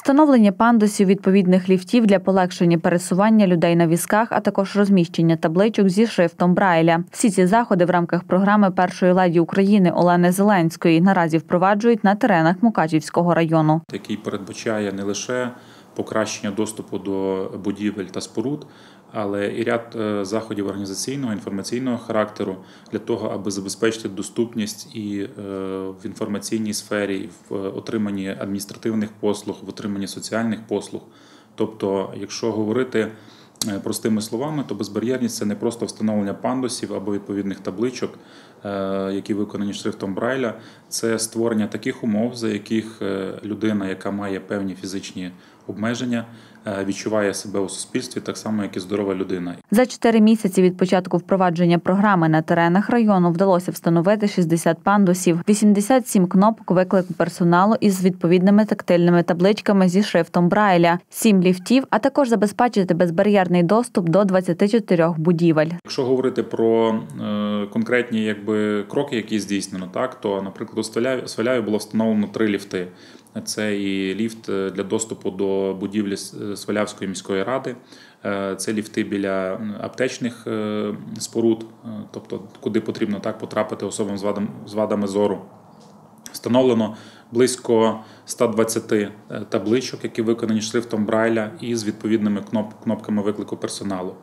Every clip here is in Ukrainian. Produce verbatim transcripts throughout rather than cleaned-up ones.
Встановлення пандусів, відповідних ліфтів для полегшення пересування людей на візках, а також розміщення табличок зі шрифтом Брайля. Всі ці заходи в рамках програми першої леді України Олени Зеленської наразі впроваджують на теренах Мукачівського району. Який передбачає не лише покращення доступу до будівель та споруд, але і ряд заходів організаційного, інформаційного характеру для того, аби забезпечити доступність і в інформаційній сфері, і в отриманні адміністративних послуг, в отриманні соціальних послуг. Тобто, якщо говорити простими словами, то безбар'єрність – це не просто встановлення пандусів або відповідних табличок, які виконані шрифтом Брайля. Це створення таких умов, за яких людина, яка має певні фізичні обмеження, відчуває себе у суспільстві так само, як і здорова людина. За чотири місяці від початку впровадження програми на теренах району вдалося встановити шістдесят пандусів, вісімдесят сім кнопок виклику персоналу із відповідними тактильними табличками зі шрифтом Брайля, сім ліфтів, а також забезпечити безбар'єрний доступ до двадцяти чотирьох будівель. Якщо говорити про е, конкретні якби, кроки, які здійснено, так, то, наприклад, у Сваляві було встановлено три ліфти. Це і ліфт для доступу до будівлі Свалявської міської ради, це ліфти біля аптечних споруд, тобто куди потрібно так потрапити особам з вадами зору. Встановлено близько ста двадцяти табличок, які виконані шрифтом Брайля і з відповідними кнопками виклику персоналу.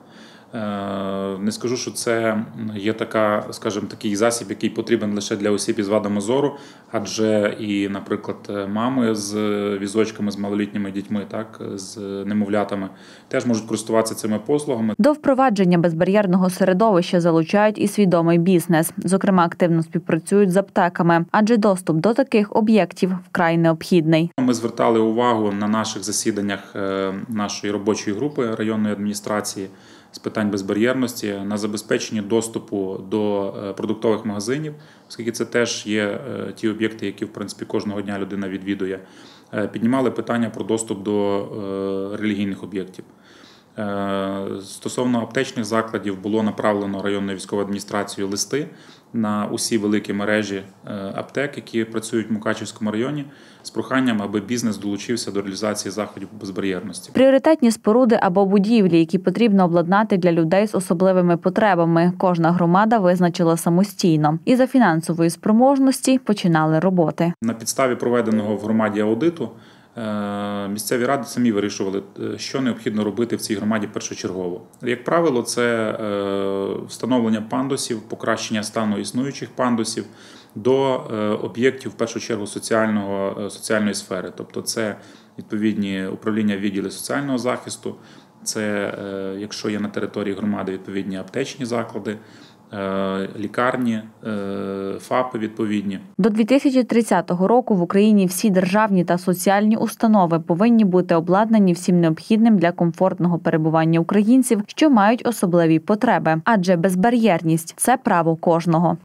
Не скажу, що це є така, скажімо, такий засіб, який потрібен лише для осіб із вадами зору, адже і, наприклад, мами з візочками, з малолітніми дітьми, так, з немовлятами, теж можуть користуватися цими послугами. До впровадження безбар'єрного середовища залучають і свідомий бізнес. Зокрема, активно співпрацюють з аптеками, адже доступ до таких об'єктів вкрай необхідний. Ми звертали увагу на наших засіданнях нашої робочої групи районної адміністрації з питань безбар'єрності на забезпечення доступу до продуктових магазинів, оскільки це теж є ті об'єкти, які, в принципі, кожного дня людина відвідує. Піднімали питання про доступ до релігійних об'єктів. Стосовно аптечних закладів було направлено районною військовою адміністрацією листи на усі великі мережі аптек, які працюють в Мукачівському районі, з проханням, аби бізнес долучився до реалізації заходів безбар'єрності. Пріоритетні споруди або будівлі, які потрібно обладнати для людей з особливими потребами, кожна громада визначила самостійно. І за фінансової спроможності починали роботи. На підставі проведеного в громаді аудиту місцеві ради самі вирішували, що необхідно робити в цій громаді першочергово. Як правило, це встановлення пандусів, покращення стану існуючих пандусів до об'єктів, в першу чергу, соціального, соціальної сфери. Тобто це відповідні управління відділи соціального захисту, це, якщо є на території громади, відповідні аптечні заклади, лікарні, ФАПи відповідні. До дві тисячі тридцятого року в Україні всі державні та соціальні установи повинні бути обладнані всім необхідним для комфортного перебування українців, що мають особливі потреби. Адже безбар'єрність – це право кожного.